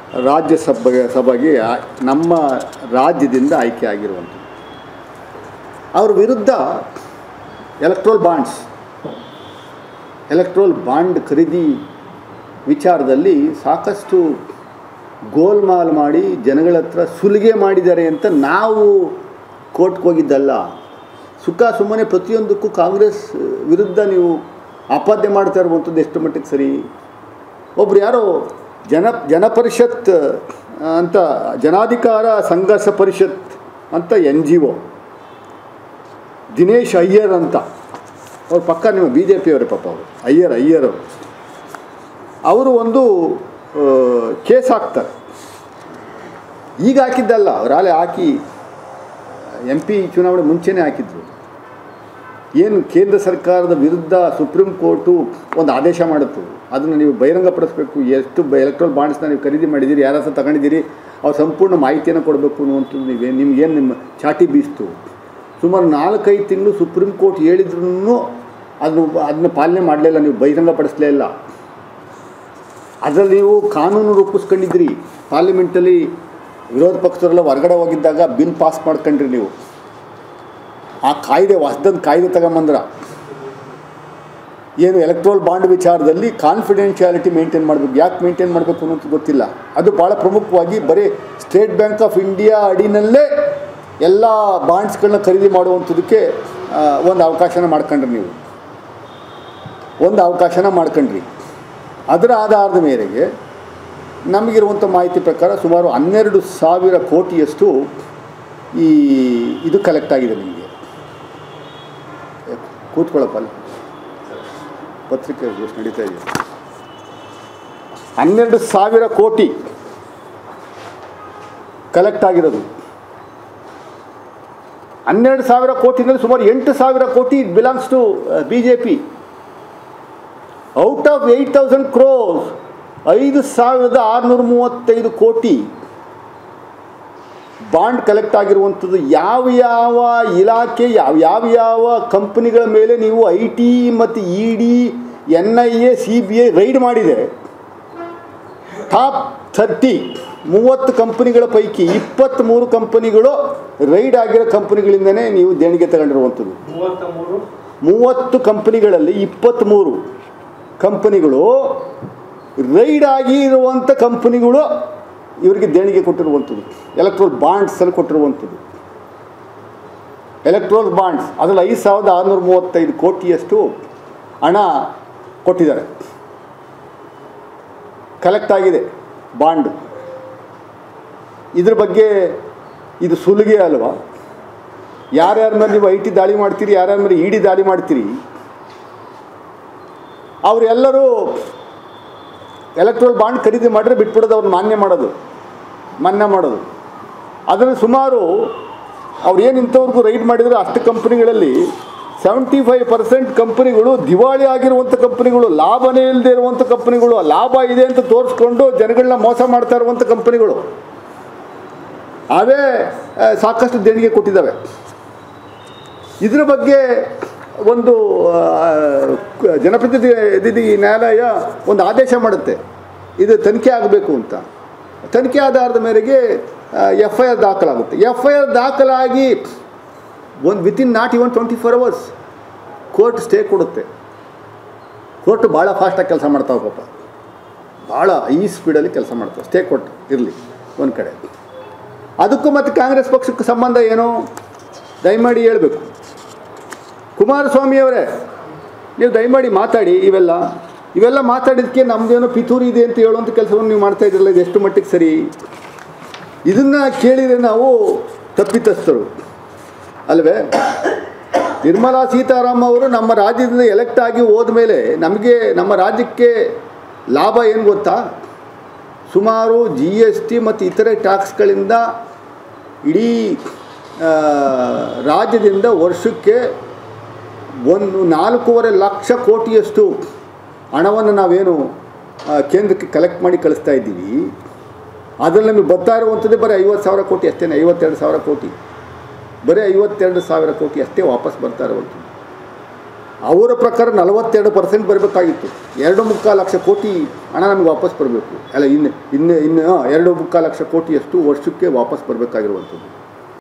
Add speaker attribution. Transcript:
Speaker 1: ಸಭೆಗೆ ನಮ್ಮ ರಾಜ್ಯದಿಂದ ಆಯ್ಕೆ ಆಗಿರುವಂಥದ್ದು. ಅವ್ರ ವಿರುದ್ಧ ಎಲೆಕ್ಟ್ರೋಲ್ ಬಾಂಡ್ ಖರೀದಿ ವಿಚಾರದಲ್ಲಿ ಸಾಕಷ್ಟು ಗೋಲ್ಮಾಲ್ ಮಾಡಿ ಜನಗಳ ಹತ್ರ ಸುಲಿಗೆ ಮಾಡಿದ್ದಾರೆ ಅಂತ ನಾವು ಕೋರ್ಟ್ಗೆ ಹೋಗಿದ್ದಲ್ಲ. ಸುಮ್ಮನೆ ಪ್ರತಿಯೊಂದಕ್ಕೂ ಕಾಂಗ್ರೆಸ್ ವಿರುದ್ಧ ನೀವು ಆಪಾದನೆ ಮಾಡ್ತಾ ಇರುವಂಥದ್ದು ಎಷ್ಟು ಮಟ್ಟಿಗೆ ಸರಿ? ಒಬ್ರು ಯಾರೋ ಜನಪರಿಷತ್ ಅಂತ, ಜನಾಧಿಕಾರ ಸಂಘರ್ಷ ಪರಿಷತ್ ಅಂತ NGO, ದಿನೇಶ್ ಅಯ್ಯರ್ ಅಂತ, ಅವ್ರ ಪಕ್ಕ ನಿಮ್ಮ BJP ಅವರೇ ಪಾಪ, ಅವರು ಅಯ್ಯರ್ ಅವರು ಒಂದು ಕೇಸ್ ಹಾಕ್ತಾರೆ. ಈಗ ಹಾಕಿದ್ದಲ್ಲ, ಅವರಾಲೆ ಹಾಕಿ MP ಚುನಾವಣೆ ಮುಂಚೆನೇ ಹಾಕಿದ್ರು. ಏನು ಕೇಂದ್ರ ಸರ್ಕಾರದ ವಿರುದ್ಧ ಸುಪ್ರೀಂ ಕೋರ್ಟು ಒಂದು ಆದೇಶ ಮಾಡುತ್ತೆ, ಅದನ್ನು ನೀವು ಬಹಿರಂಗಪಡಿಸಬೇಕು. ಎಷ್ಟು ಎಲೆಕ್ಟ್ರೋಲ್ ಬಾಂಡ್ಸ್ನ ನೀವು ಖರೀದಿ ಮಾಡಿದ್ದೀರಿ, ಯಾರ ಹತ್ರ ತಗೊಂಡಿದ್ದೀರಿ, ಅವ್ರು ಸಂಪೂರ್ಣ ಮಾಹಿತಿಯನ್ನು ಕೊಡಬೇಕು ಅನ್ನುವಂಥದ್ದು. ನಿಮಗೇನು ನಿಮ್ಮ ಚಾಟಿ ಬೀಸ್ತು. ಸುಮಾರು 4-5 ತಿಂಗಳು ಸುಪ್ರೀಂ ಕೋರ್ಟ್ ಹೇಳಿದ್ರೂ ಅದನ್ನ ಪಾಲನೆ ಮಾಡಲಿಲ್ಲ, ನೀವು ಬಹಿರಂಗಪಡಿಸಲೇ ಇಲ್ಲ. ಅದರಲ್ಲಿ ನೀವು ಕಾನೂನು ರೂಪಿಸ್ಕೊಂಡಿದ್ರಿ. ಪಾರ್ಲಿಮೆಂಟಲ್ಲಿ ವಿರೋಧ ಪಕ್ಷದವರೆಲ್ಲ ಹೊರಗಡೆ ಹೋಗಿದ್ದಾಗ ಬಿಲ್ ಪಾಸ್ ಮಾಡ್ಕೊಂಡ್ರಿ ನೀವು. ಆ ಕಾಯ್ದೆ ಹೊಸದೊಂದು ಕಾಯ್ದೆ ತಗೊಂಬಂದ್ರ. ಏನು ಎಲೆಕ್ಟ್ರೋಲ್ ಬಾಂಡ್ ವಿಚಾರದಲ್ಲಿ ಕಾನ್ಫಿಡೆನ್ಷಿಯಾಲಿಟಿ ಮೇಂಟೈನ್ ಮಾಡಬೇಕು. ಯಾಕೆ ಮೇಂಟೈನ್ ಮಾಡಬೇಕು ಅನ್ನೋದು ಗೊತ್ತಿಲ್ಲ. ಅದು ಭಾಳ ಪ್ರಮುಖವಾಗಿ ಬರೀ ಸ್ಟೇಟ್ ಬ್ಯಾಂಕ್ ಆಫ್ ಇಂಡಿಯಾ ಅಡಿನಲ್ಲೇ ಎಲ್ಲ ಬಾಂಡ್ಸ್ಗಳನ್ನ ಖರೀದಿ ಮಾಡುವಂಥದ್ದಕ್ಕೆ ಒಂದು ಅವಕಾಶನ ಮಾಡ್ಕೊಂಡ್ರಿ. ಅದರ ಆಧಾರದ ಮೇರೆಗೆ ನಮಗಿರುವಂಥ ಮಾಹಿತಿ ಪ್ರಕಾರ ಸುಮಾರು 12,000 ಕೋಟಿಯಷ್ಟು ಇದು ಕಲೆಕ್ಟ್ ಆಗಿದೆ. ನಿಮಗೆ ಕೂತ್ಕೊಳ್ಳಪ್ಪಲ್ಲ, ಪತ್ರಿಕೆ ನಡೀತಾ ಇದೆ. 12,000 ಕೋಟಿ ಕಲೆಕ್ಟ್ ಆಗಿರೋದು. 12,000 ಕೋಟಿನಲ್ಲಿ ಸುಮಾರು 8,000 ಕೋಟಿ belongs to BJP. Out of 8,000 crores 5,635 ಕೋಟಿ ಬಾಂಡ್ ಕಲೆಕ್ಟ್ ಆಗಿರುವಂಥದ್ದು. ಯಾವ ಇಲಾಖೆ, ಯಾವ ಕಂಪನಿಗಳ ಮೇಲೆ ನೀವು IT ಮತ್ತು ED, NIA, CBI ರೈಡ್ ಮಾಡಿದೆ. ಟಾಪ್ 30 ಕಂಪನಿಗಳ ಪೈಕಿ 23 ಕಂಪನಿಗಳು ರೈಡ್ ಆಗಿರೋ ಕಂಪನಿಗಳಿಂದನೇ ನೀವು ದೇಣಿಗೆ ತಗೊಂಡಿರುವಂಥದ್ದು. 30 ಕಂಪನಿಗಳಲ್ಲಿ 23 ಕಂಪನಿಗಳು ರೈಡ್ ಆಗಿರುವಂಥ ಕಂಪನಿಗಳು ಇವರಿಗೆ ದೇಣಿಗೆ ಕೊಟ್ಟಿರುವಂಥದ್ದು. ಎಲೆಕ್ಟ್ರೋಲ್ ಬಾಂಡ್ಸಲ್ಲಿ ಕೊಟ್ಟಿರುವಂಥದ್ದು. ಎಲೆಕ್ಟ್ರೋಲ್ ಬಾಂಡ್ಸ್ ಅದರಲ್ಲಿ 5,635 ಕೋಟಿಯಷ್ಟು ಹಣ ಕೊಟ್ಟಿದ್ದಾರೆ, ಕಲೆಕ್ಟ್ ಆಗಿದೆ ಬಾಂಡು. ಇದ್ರ ಬಗ್ಗೆ ಇದು ಸುಲಿಗೆ ಅಲ್ವಾ? ಯಾರ್ಯಾರ ಮೇಲೆ ನೀವು IT ದಾಳಿ ಮಾಡ್ತೀರಿ, ಯಾರ್ಯಾರ ಮೇಲೆ ED ದಾಳಿ ಮಾಡ್ತೀರಿ, ಅವರೆಲ್ಲರೂ ಎಲೆಕ್ಟ್ರೋಲ್ ಬಾಂಡ್ ಖರೀದಿ ಮಾಡಿದ್ರೆ ಬಿಟ್ಬಿಡೋದು, ಅವ್ರು ಮನ್ನಾ ಮಾಡೋದು. ಅದರಲ್ಲಿ ಸುಮಾರು ಅವ್ರು ಏನು ಇಂಥವ್ರಿಗೂ ರೈಡ್ ಮಾಡಿದರೆ ಅಷ್ಟು ಕಂಪನಿಗಳಲ್ಲಿ 75% ಕಂಪನಿಗಳು ದಿವಾಳಿ ಆಗಿರುವಂಥ ಕಂಪನಿಗಳು, ಲಾಭನೇ ಇಲ್ಲದೆ ಇರುವಂಥ ಕಂಪನಿಗಳು, ಲಾಭ ಇದೆ ಅಂತ ತೋರಿಸ್ಕೊಂಡು ಜನಗಳನ್ನ ಮೋಸ ಮಾಡ್ತಾ ಇರುವಂಥ ಕಂಪನಿಗಳು ಅವೇ ಸಾಕಷ್ಟು ದೇಣಿಗೆ ಕೊಟ್ಟಿದ್ದಾವೆ. ಇದರ ಬಗ್ಗೆ ಒಂದು ಜನಪ್ರತಿನಿಧಿ ನ್ಯಾಯಾಲಯ ಒಂದು ಆದೇಶ ಮಾಡುತ್ತೆ, ಇದು ತನಿಖೆ ಆಗಬೇಕು ಅಂತ. ತನಿಖೆ ಆಧಾರದ ಮೇರೆಗೆ FIR ದಾಖಲಾಗುತ್ತೆ. FIR ದಾಖಲಾಗಿ within not even 24 hours court stay ಕೊಡುತ್ತೆ. ಕೋರ್ಟ್ ಭಾಳ ಫಾಸ್ಟಾಗಿ ಕೆಲಸ ಮಾಡ್ತಾವೆ ಪಾಪ, ಭಾಳ ಸ್ಪೀಡಲ್ಲಿ ಕೆಲಸ ಮಾಡ್ತಾವೆ. ಸ್ಟೇ ಕೊಟ್ಟು ಇರಲಿ ಒಂದು ಕಡೆ. ಅದಕ್ಕೂ ಮತ್ತು ಕಾಂಗ್ರೆಸ್ ಪಕ್ಷಕ್ಕೂ ಸಂಬಂಧ ಏನು ದಯಮಾಡಿ ಹೇಳಬೇಕು. ಕುಮಾರಸ್ವಾಮಿಯವರೇ, ನೀವು ದಯಮಾಡಿ ಮಾತಾಡಿ. ಇವೆಲ್ಲ ಮಾತಾಡಿದ್ದಕ್ಕೆ ನಮ್ಮದೇನೋ ಪಿತೂರಿ ಇದೆ ಅಂತ ಹೇಳುವಂಥ ಕೆಲಸವನ್ನು ನೀವು ಮಾಡ್ತಾ ಇದ್ರಲ್ಲ, ಇದು ಎಷ್ಟು ಮಟ್ಟಿಗೆ ಸರಿ? ಇದನ್ನು ಕೇಳಿದರೆ ನಾವು ತಪ್ಪಿತಸ್ಥರು ಅಲ್ವೇ? ನಿರ್ಮಲಾ ಸೀತಾರಾಮನ್ ಅವರು ನಮ್ಮ ರಾಜ್ಯದಿಂದ ಎಲೆಕ್ಟ್ ಆಗಿ ಹೋದ್ಮೇಲೆ ನಮ್ಮ ರಾಜ್ಯಕ್ಕೆ ಲಾಭ ಏನು ಗೊತ್ತಾ? ಸುಮಾರು GST ಮತ್ತು ಇತರೆ ಟ್ಯಾಕ್ಸ್ಗಳಿಂದ ಇಡೀ ರಾಜ್ಯದಿಂದ ವರ್ಷಕ್ಕೆ 4.5 ಲಕ್ಷ ಕೋಟಿಯಷ್ಟು ಹಣವನ್ನು ನಾವೇನು ಕೇಂದ್ರಕ್ಕೆ ಕಲೆಕ್ಟ್ ಮಾಡಿ ಕಳಿಸ್ತಾ ಇದ್ದೀವಿ. ಅದರಲ್ಲಿ ನಮಗೆ ಬರ್ತಾ ಇರುವಂಥದ್ದೇ ಬರೀ 50,000 ಕೋಟಿ ಅಷ್ಟೇ, 52,000 ಕೋಟಿ, ಬರೀ 52,000 ಕೋಟಿ ಅಷ್ಟೇ ವಾಪಸ್ ಬರ್ತಾ ಇರುವಂಥದ್ದು. ಅವರ ಪ್ರಕಾರ 42% ಬರಬೇಕಾಗಿತ್ತು. 2.25 ಲಕ್ಷ ಕೋಟಿ ಹಣ ನಮಗೆ ವಾಪಸ್ ಬರಬೇಕು. ಅಲ್ಲ, ಇನ್ನು 2.25 ಲಕ್ಷ ಕೋಟಿಯಷ್ಟು ವರ್ಷಕ್ಕೆ ವಾಪಸ್ ಬರಬೇಕಾಗಿರುವಂಥದ್ದು.